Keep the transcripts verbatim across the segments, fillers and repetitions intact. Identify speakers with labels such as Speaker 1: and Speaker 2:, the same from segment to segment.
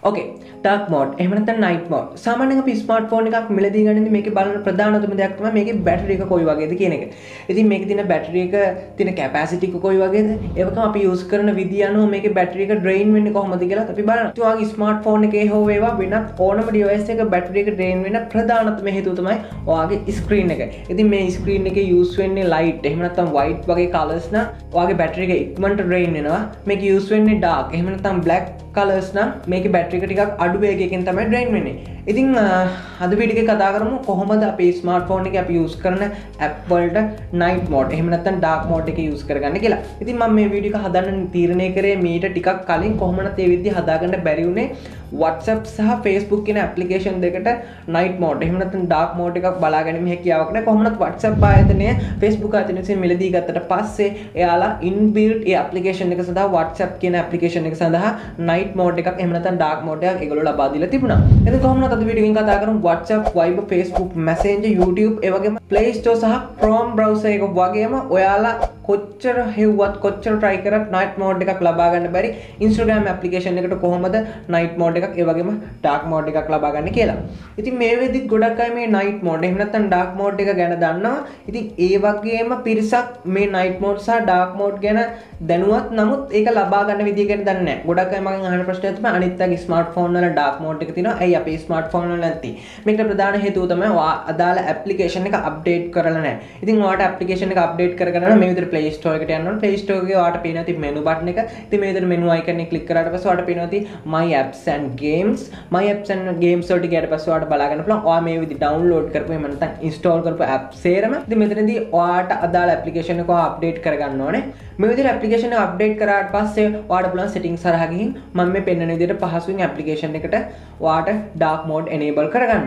Speaker 1: Okay, dark mode. එහෙම නැත්නම් night mode. සාමාන්‍යයෙන් අපි ස්මාර්ට්ෆෝන් එකක් මිලදී ගන්නදී මේකේ බලන ප්‍රධානතම දෙයක් තමයි මේකේ බැටරි එක කොයි වගේද කියන එක. ඉතින් මේකේ තියෙන බැටරි එක තියෙන කැපැසිටි එක කොයි වගේද? ඒකම අපි යූස් කරන විදිය අනුව මේකේ බැටරි එක ඩ්‍රේන් වෙන්නේ කොහොමද කියලා අපි බලනවා. ඉතින් ඔයාගේ ස්මාර්ට්ෆෝන් එකේ හෝ වේවා වෙනත් ඕනම ඩිවයිස් එකක බැටරි එක ඩ්‍රේන් වෙන ප්‍රධානතම හේතුව තමයි ඔයාගේ ස්ක්‍රීන් එක. ඉතින් මේ ස්ක්‍රීන් එකේ යූස් වෙන්නේ ලයිට් එහෙම නැත්නම් වයිට් වගේ කලර්ස් නම් ඔයාගේ බැටරි එක ඉක්මනට ඩ්‍රේන් වෙනවා. මේක යූස් වෙන්නේ ඩාර්ක් එහෙම නැත්නම් බ්ලැක් කලර්ස් නම් මේකේ බැටරි එක ටිකක් අඩු වේගයකින් තමයි ඩ්‍රේන් වෙන්නේ. ඉතින් අද වීඩියෝ එකේ කතා කරමු කොහොමද අපේ ස්මාර්ට්ෆෝන් එකේ අපි යූස් කරන ඇප් වලට night mode එහෙම නැත්නම් dark mode එක යූස් කරගන්න කියලා. ඉතින් මම මේ වීඩියෝ එක හදන්න තීරණය කරේ මීට ටිකක් කලින් කොහොමද මේ විදිහ හදාගන්න බැරි වුනේ WhatsApp සහ Facebook කියන ඇප්ලිකේෂන් දෙකට night mode එහෙම නැත්නම් dark mode එකක් බලා ගැනීම හැකියාවක් නැහැ. කොහොමද WhatsApp ආයතනය Facebook ආයතනයෙන් මිලදී ගත්තට පස්සේ එයාලා inbuilt ඒ ඇප්ලිකේෂන් එක සඳහා WhatsApp කියන ඇප්ලිකේෂන් එක සඳහා night mode එකක් එහෙම නැත්නම් dark mode එකක් ඒගොල්ලෝ ලබා දීලා තිබුණා. එතකොට කොහොමද අද වීඩියෝ එකෙන් කතා කරමු WhatsApp, Viber, Facebook, Messenger, YouTube ඒ වගේම Play Store සහ Chrome browser එක වගේම ඔයාලා කොච්චර හෙව්වත් කොච්චර try කරත් night mode එකක් ලබා ගන්න බැරි Instagram application එකට කොහොමද night mode එකක් ඒ වගේම dark mode එකක් ලබා ගන්න කියලා. ඉතින් මේ වෙද්දිත් ගොඩක් අය මේ night mode එහෙම නැත්නම් dark mode එක ගැන දන්නවා. ඉතින් ඒ වගේම පිරිසක් මේ night mode සහ dark mode ගැන දැනුවත් නමුත් ඒක ලබා ගන්න විදිය ගැන දන්නේ නැහැ. ගොඩක් අය මගෙන් අහන ප්‍රශ්නයක් තමයි අනිත් අයගේ ස්මාර්ට්ෆෝන් වල dark mode එක තියෙනවා. ඇයි අපේ ස්මාර්ට්ෆෝන් වල නැති? මේකට ප්‍රධාන හේතුව තමයි අදාළ ඇප්ලිකේෂන් එක අප්ඩේට් කරලා නැහැ. ඉතින් ඔයාලට ඇප්ලිකේෂන් එක අප්ඩේට් කරගන්න නම් මේ විදිහට Play Store එකට යන්න ඕන. Play Store එකේ ඔයාලට පේනවා තියෙන menu button එක. ඉතින් මේ විදිහට menu icon එක click කරාට පස්සේ ඔයාලට පේනවා තියෙන My Apps and Games. My Apps and Games වලට ගියාට පස්සේ ඔයාලට බලා ගන්න පුළුවන්. ඔයා මේ විදිහට download කරපු එහෙම නැත්නම් install කරපු apps සේරම. ඉතින් මෙතනදී ඔයාලට අදාළ ඇප්ලිකේෂන් එක ඔයා අප්ඩේට් කරගන්න ඕනේ. මේ විදිහට ඇප්ලිකේෂන් එක අප්ඩේට් කරාට පස්සේ ඔයාලට පුළුවන් settings හරහා ගිහින් මම මේ පෙන්වන විදිහට පහසුවෙන් ඇප්ලිකේෂන් එකට ඔයාලට dark mode enable කරගන්න.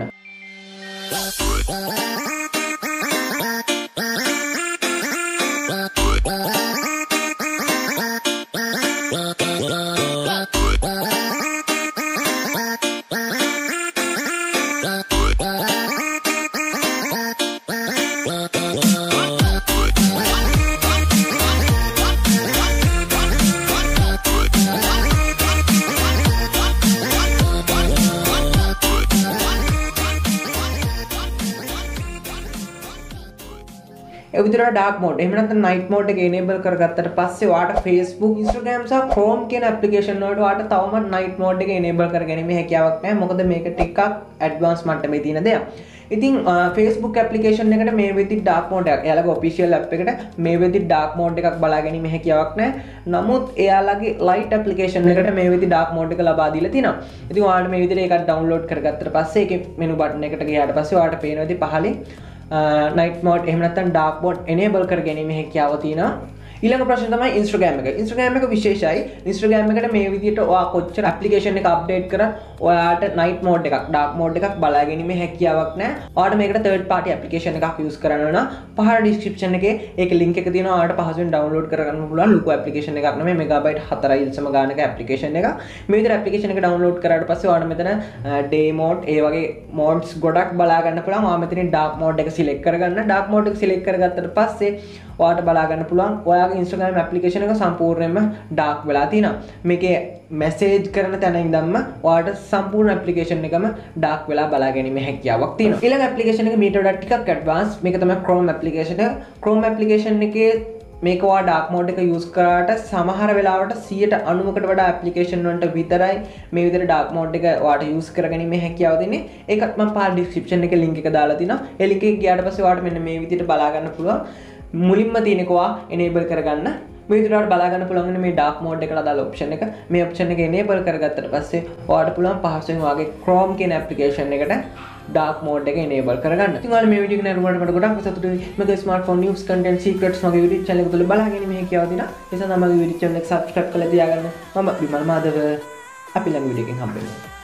Speaker 1: ඒ විදිහට dark mode එහෙම නැත්නම් night mode එක enable කරගත්තට පස්සේ ඔයාලට Facebook, Instagram සහ Chrome කියන application වලට ඔයාලට තවමත් night mode එක enable කරගැනීමේ හැකියාවක් නැහැ. මොකද මේක ටිකක් advanced මට්ටමේ තියෙන දෙයක්. ඉතින් Facebook application එකට මේ විදිහට dark mode එකක් එයාලගේ official app එකට මේ විදිහට dark mode එකක් බලා ගැනීමේ හැකියාවක් නැහැ. නමුත් එයාලගේ light application එකට මේ විදිහට dark mode එක ලබා දීලා තිනවා. ඉතින් ඔයාලට මේ විදිහට ඒකත් download කරගත්තට පස්සේ ඒකේ menu button එකට ගියාට පස්සේ ඔයාලට පේනවා ඉතින් පහලින් night mode එහෙම නැත්නම් dark mode enable කර ගැනීම හැකියාව තියෙනවා. ඊළඟ ප්‍රශ්නේ තමයි Instagram එක. Instagram එක විශේෂයි. Instagram එකට මේ විදිහට ඔයා කොච්චර application එක update කරත් ඔයාට night mode එකක් dark mode එකක් බලා ගැනීමේ හැකියාවක් නැහැ. ඔයාට මේකට third party application එකක් use කරන්න ඕන. පහළ description එකේ ඒකේ link එක තියෙනවා. ඔයාට පහසුවෙන් download කරගන්න පුළුවන් ලොකු application එකක් නෙමෙයි megabyte හතරයි ඉල්සම ගානක application එකක්. මේ විදිහට application එක download කරාට පස්සේ ඔයාට මෙතන day mode ඒ වගේ modes ගොඩක් බලා ගන්න පුළුවන්. ඔයා මෙතනින් dark mode එක select කරගන්න. dark mode එක select කරගත්තට පස්සේ ඔයාට බලා ගන්න පුළුවන් ඔයාගේ Instagram application එක සම්පූර්ණයෙන්ම dark වෙලා තියෙනවා. මේකේ message කරන තැන ඉඳන්ම ඔයාට සම්පූර්ණ application එකම dark වෙලා බලා ගැනීමේ හැකියාවක් තියෙනවා. ඊළඟ application එක මීට වඩා ටිකක් advanced. මේක තමයි Chrome application එක. Chrome application එකේ මේක ඔයා dark mode එක use කරාට සමහර වෙලාවට සියයට අනූවකට වඩා application වලට විතරයි මේ විදිහට dark mode එක ඔයාට use කරගැනීමේ හැකියාව දෙන්නේ. ඒකත් මම පහළ description එකේ link එක දාලා තිනවා. ඒ link එක ගියාට පස්සේ ඔයාට මෙන්න මේ විදිහට බලා ගන්න පුළුවන්. මුලින්ම තියෙන එක ඔයා enable කරගන්න. මේ විදිහට බලා ගන්න පුළුවන් මේ dark mode එකට අදාළ option එක. මේ option එක enable කරගත්තට පස්සේ ඔයාලට පුළුවන් පහසුවෙන් ඔයාගේ Chrome කියන application එකට dark mode එක enable කරගන්න. ඉතින් ඔයාලා මේ වීඩියෝ එක නරුවට මට ගොඩක් සතුටුයි. මගේ smartphone news content secrets මගේ YouTube channel එක තුල බලා ගැනීම හැකියාව තියෙනවා. ඒ නිසා මගේ YouTube channel එක subscribe කරලා තියාගන්න. මම විමල් මාධව අපි ළඟ වීඩියෝ එකකින් හම්බ වෙනවා.